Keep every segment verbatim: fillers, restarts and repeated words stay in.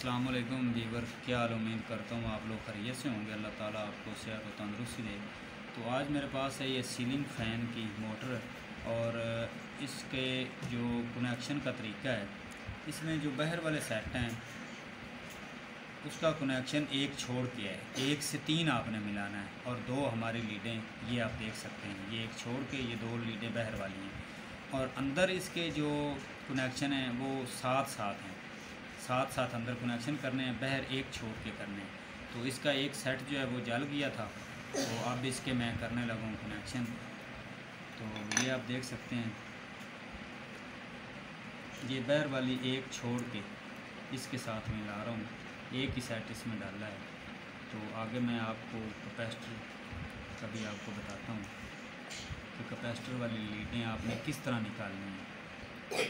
अस्सलाम वालेकुम वीवर, क्या हाल। उम्मीद करता हूँ आप लोग खैरियत से होंगे। अल्लाह ताला आपको सेहत और तंदुरुस्ती दे। तो आज मेरे पास है ये सीलिंग फ़ैन की मोटर और इसके जो कनेक्शन का तरीका है, इसमें जो बाहर वाले सेट हैं उसका कनेक्शन एक छोड़ के है, एक से तीन आपने मिलाना है और दो हमारी लीडें ये आप देख सकते हैं, ये एक छोड़ के ये दो लीडें बाहर वाली हैं और अंदर इसके जो कनेक्शन हैं वो साथ साथ हैं, साथ साथ अंदर कनेक्शन करने हैं, बाहर एक छोड़ के करने हैं। तो इसका एक सेट जो है वो जल गया था, तो अब इसके मैं करने लगा हूँ कनेक्शन। तो ये आप देख सकते हैं, ये बाहर वाली एक छोड़ के इसके साथ में ला रहा हूँ, एक ही सेट इसमें डाला है। तो आगे मैं आपको कैपेसिटर का भी आपको बताता हूँ कि कैपेसिटर वाली लीडें आपने किस तरह निकालनी है।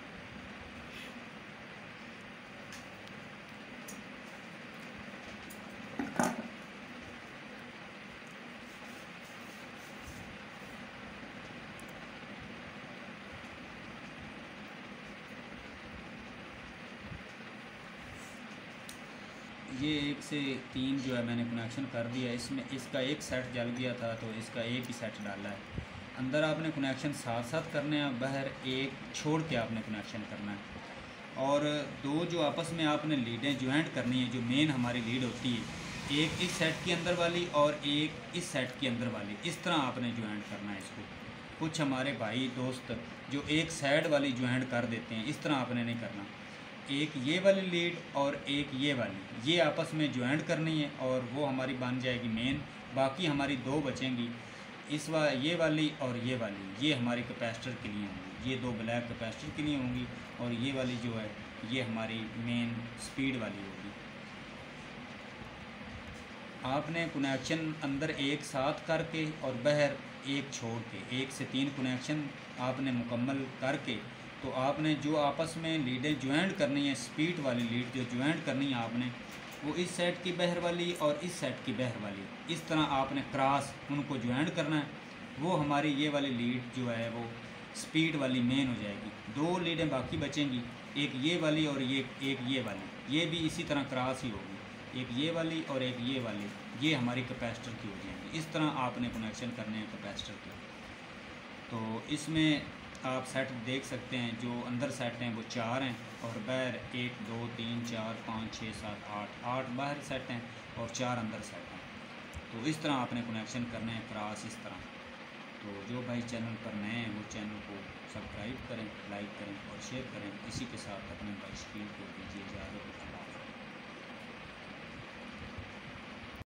ये एक से तीन जो है मैंने कनेक्शन कर दिया। इसमें इसका एक सेट जल गया था तो इसका एक ही सेट डाला है। अंदर आपने कनेक्शन साथ साथ करने हैं, बाहर एक छोड़ के आपने कनेक्शन करना है। और दो जो आपस में आपने लीडें ज्वाइंट करनी है, जो मेन हमारी लीड होती है, एक इस सेट के अंदर वाली और एक इस सेट के अंदर वाली, इस तरह आपने ज्वाइंट करना है इसको। कुछ हमारे भाई दोस्त जो एक साइड वाली ज्वाइंट कर देते हैं, इस तरह आपने नहीं करना। एक ये वाली लीड और एक ये वाली, ये आपस में ज्वाइंट करनी है और वो हमारी बन जाएगी मेन। बाकी हमारी दो बचेंगी, इस वा ये वाली और ये वाली, ये हमारी कैपेसिटर के लिए होंगी, ये दो ब्लैक कैपेसिटर के लिए होंगी और ये वाली जो है ये हमारी मेन स्पीड वाली होगी। आपने कनेक्शन अंदर एक साथ करके और बाहर एक छोड़ के, एक से तीन कनेक्शन आपने मुकम्मल करके, तो आपने जो आपस में लीडें ज्वाइंट करनी है, स्पीड वाली लीड जो ज्वाइंट करनी है आपने, वो इस सेट की बाहर वाली और इस सेट की बाहर वाली, इस तरह आपने क्रॉस उनको ज्वाइंट करना है। वो हमारी ये वाली लीड जो है वो स्पीड वाली मेन हो जाएगी। दो लीडें बाकी बचेंगी, एक ये वाली और ये एक ये वाली, ये भी इसी तरह क्रॉस ही होगी, एक ये वाली और एक ये वाली, ये हमारी कैपेसिटर की हो जाएंगी। इस तरह आपने कनेक्शन करने हैं कैपेसिटर के। तो इसमें आप सेट देख सकते हैं, जो अंदर सेट हैं वो चार हैं और बाहर एक दो तीन चार पाँच छः सात आठ, आठ बाहर सेट हैं और चार अंदर सेट हैं। तो इस तरह आपने कनेक्शन करने हैं क्रॉस इस तरह। तो जो भाई चैनल पर नए हैं वो चैनल को सब्सक्राइब करें, लाइक करें और शेयर करें। इसी के साथ अपने भाई शकील को दीजिए इजाज़त।